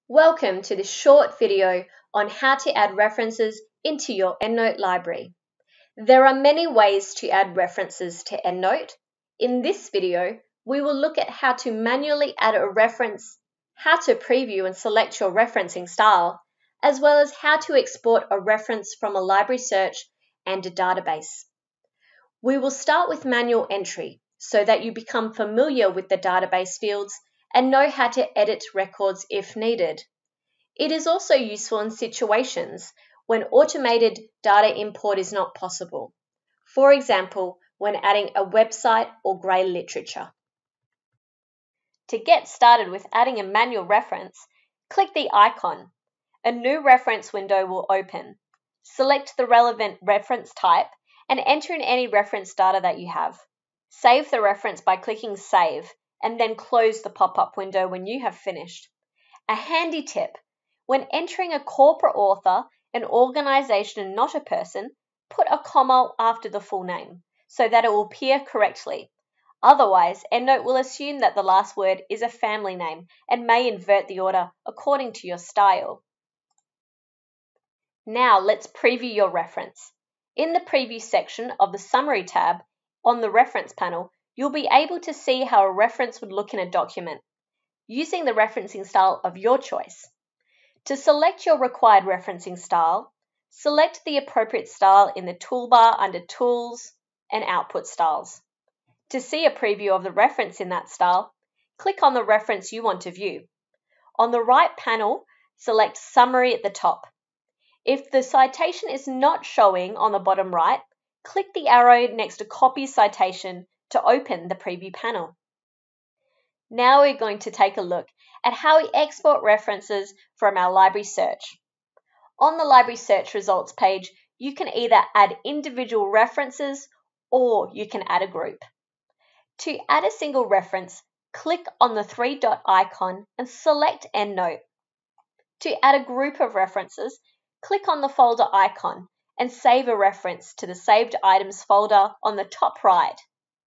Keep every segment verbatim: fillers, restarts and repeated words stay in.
Welcome to this short video on how to add references into your EndNote library. There are many ways to add references to EndNote. In this video, we will look at how to manually add a reference, how to preview and select your referencing style, as well as how to export a reference from a library search and a database. We will start with manual entry so that you become familiar with the database fields and know how to edit records if needed. It is also useful in situations when automated data import is not possible. For example, when adding a website or grey literature. To get started with adding a manual reference, click the icon. A new reference window will open. Select the relevant reference type and enter in any reference data that you have. Save the reference by clicking Save and then close the pop-up window when you have finished. A handy tip: when entering a corporate author, an organization and not a person, put a comma after the full name so that it will appear correctly. Otherwise, EndNote will assume that the last word is a family name and may invert the order according to your style. Now let's preview your reference. In the Preview section of the Summary tab on the Reference panel, you'll be able to see how a reference would look in a document, using the referencing style of your choice. To select your required referencing style, select the appropriate style in the toolbar under Tools and Output Styles. To see a preview of the reference in that style, click on the reference you want to view. On the right panel, select Summary at the top. If the citation is not showing on the bottom right, click the arrow next to Copy Citation to open the preview panel. Now we're going to take a look at how we export references from our library search. On the library search results page, you can either add individual references or you can add a group. To add a single reference, click on the three dot icon and select EndNote. To add a group of references, click on the folder icon and save a reference to the Saved Items folder on the top right.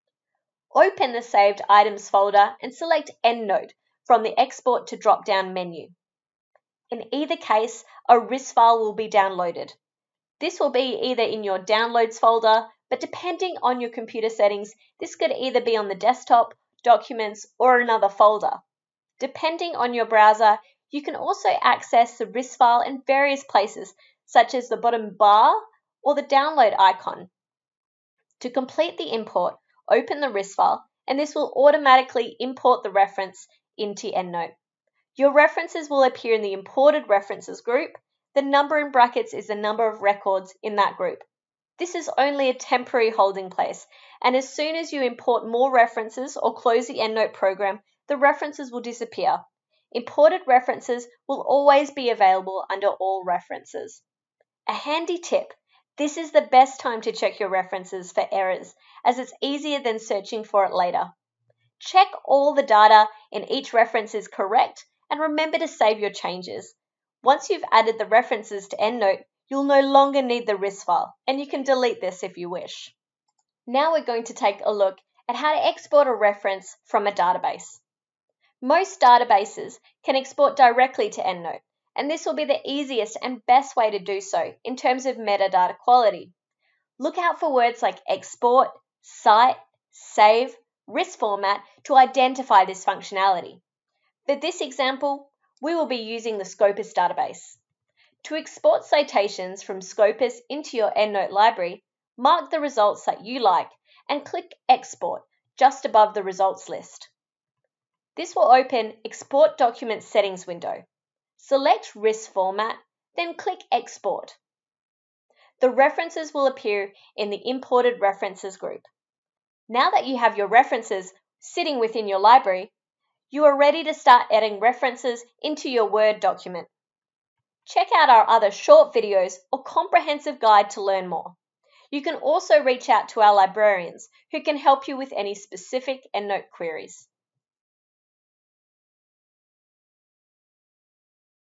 Open the Saved Items folder and select EndNote from the Export to drop-down menu. In either case, a R I S file will be downloaded. This will be either in your Downloads folder, but depending on your computer settings, this could either be on the desktop, Documents, or another folder. Depending on your browser, you can also access the R I S file in various places, such as the bottom bar or the download icon. To complete the import, open the R I S file, and this will automatically import the reference into EndNote. Your references will appear in the Imported References group. The number in brackets is the number of records in that group. This is only a temporary holding place, and as soon as you import more references or close the EndNote program, the references will disappear. Imported references will always be available under All References. A handy tip: this is the best time to check your references for errors, as it's easier than searching for it later. Check all the data in each reference is correct, and remember to save your changes. Once you've added the references to EndNote, you'll no longer need the R I S file, and you can delete this if you wish. Now we're going to take a look at how to export a reference from a database. Most databases can export directly to EndNote, and this will be the easiest and best way to do so in terms of metadata quality. Look out for words like export, cite, save, R I S format to identify this functionality. For this example, we will be using the Scopus database. To export citations from Scopus into your EndNote library, mark the results that you like and click Export just above the results list. This will open Export Document Settings window. Select R I S format, then click Export. The references will appear in the Imported References group. Now that you have your references sitting within your library, you are ready to start adding references into your Word document. Check out our other short videos or comprehensive guide to learn more. You can also reach out to our librarians who can help you with any specific EndNote queries.